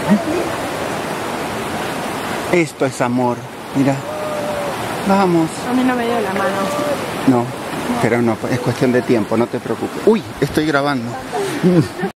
Esto es amor. Mira. Vamos. A mí no me dio la mano. No, pero no, es cuestión de tiempo, no te preocupes. Uy, estoy grabando.